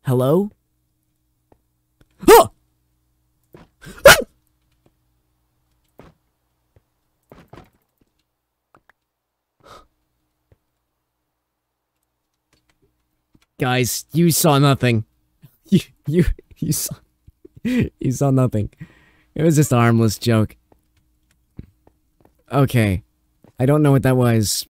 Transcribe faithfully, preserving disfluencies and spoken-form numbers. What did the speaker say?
Hello? Oh! Ah! Guys, you saw nothing. You, you, you saw, you saw nothing. It was just a harmless joke. Okay. I don't know what that was,